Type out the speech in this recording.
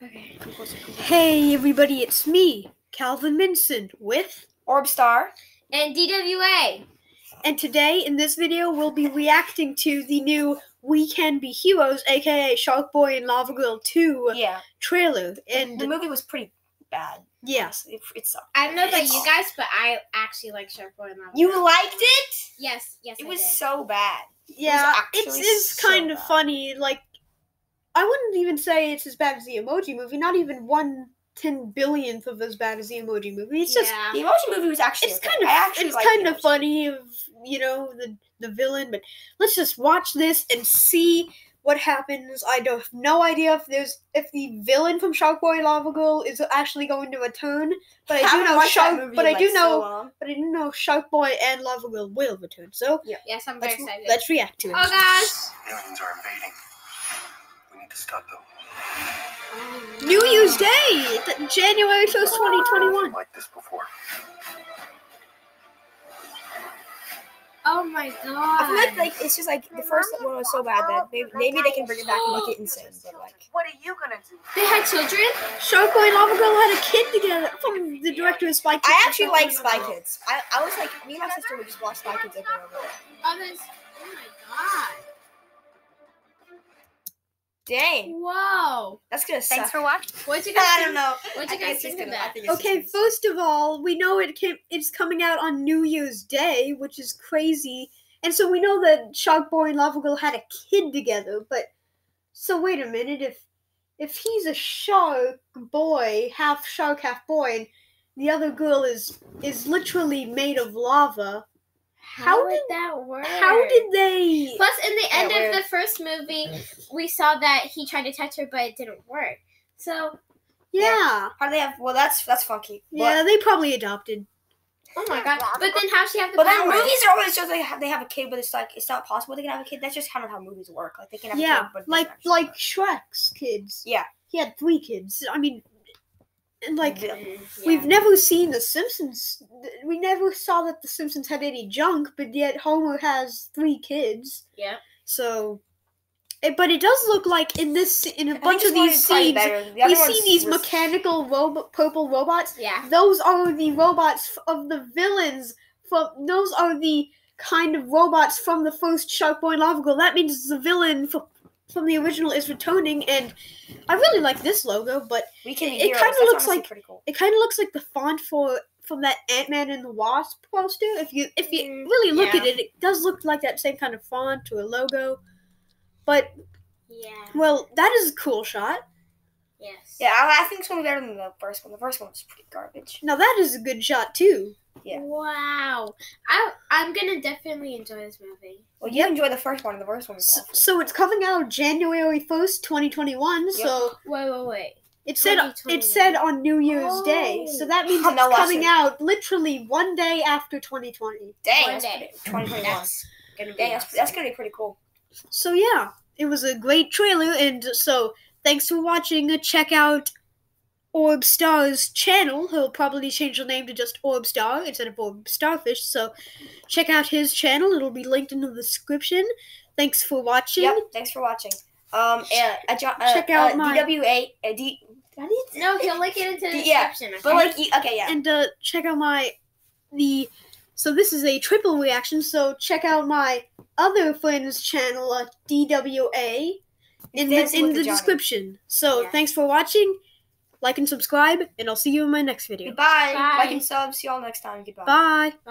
Okay. Hey everybody, it's me, Calvin Minson, with ORBstar and DWA. And today in this video we'll be reacting to the new We Can Be Heroes, aka Shark Boy and Lava Girl 2 trailer. And the movie was pretty bad. Yeah. It sucked. I don't know about you guys, but I actually like Shark Boy and Lava Girl. You liked it? Yes, It I was did. so bad. Yeah, It it's kind of funny. Like, I wouldn't even say it's as bad as the Emoji Movie, not even 1/10 billionth of as bad as the Emoji Movie. It's just the Emoji Movie was actually it's kind of funny of the villain, but let's just watch this and see what happens. I have no idea if the villain from Shark Boy and Lava Girl is actually going to return, but I do know Shark Boy and Lava Girl will return. So yes, I'm very excited. Let's react to it. Oh gosh! Aliens are invading. We need to stop them. New Year's Day, January 1st, 2021. Like this before. Oh my god! I feel like it's just like the first one was so bad that maybe they can bring it back and make it insane. But like, what are you gonna do? They had children? Shark Boy and Lava Girl had a kid together from the director of Spy Kids. I actually like Spy Kids. I was like, me and my sister would just watch Spy Kids over and over. Oh my god! Dang! Whoa! That's gonna suck. Thanks for watching. What you guys? I don't know. What you guys think of that? Okay, first of all, we know it's coming out on New Year's Day, which is crazy. And so we know that Shark Boy and Lava Girl had a kid together, but so wait a minute, if he's a shark boy, half shark, half boy, and the other girl is literally made of lava, How did that work? How did they? Plus, in the end of the first movie, we saw that he tried to touch her, but it didn't work. So Yeah. How do they have? Well, that's funky. Yeah, they probably adopted. Oh my god! But then how she have the But power? then movies are always just like they have a kid, but it's like it's not possible they can have a kid. That's just kind of how movies work. Like they can have a kid, but like Shrek's kids. Yeah, he had 3 kids. I mean, like yeah. We've never seen The Simpsons. We never saw that The Simpsons had any junk, but yet Homer has 3 kids. Yeah. So, but it does look like in a bunch of these scenes, we see these mechanical purple robots. Yeah. Those are the robots of the villains. Those are the kind of robots from the first Shark Boy and Lava Girl. That means the villain from the original is returning, and I really like this logo, but it kind of looks like the font from that Ant-Man and the Wasp poster. If you really look at it, it does look like that same kind of font or logo. But well, that is a cool shot. Yes. Yeah, I think it's gonna be better than the first one. The first one was pretty garbage. Now that is a good shot too. Yeah. Wow. I'm gonna definitely enjoy this movie. Well, you enjoy the first one. The first one was awful. So it's coming out January 1st, 2021. Yep. So wait. It said on New Year's Day. So that means it's coming out literally one day after 2020. Dang. 2021. That's gonna be pretty cool. So yeah, it was a great trailer, and so thanks for watching. Check out ORBstar's channel. He'll probably change the name to just ORBstar instead of ORBstarfish. So check out his channel. It'll be linked in the description. Thanks for watching. Yep. Thanks for watching. Check out my DWA. No, he'll link it into the description. Yeah, but And check out So this is a triple reaction. So check out my other friend's channel, DWA, in the description. So thanks for watching. Like and subscribe, and I'll see you in my next video. Goodbye. Bye. Like and sub. See y'all next time. Goodbye. Bye.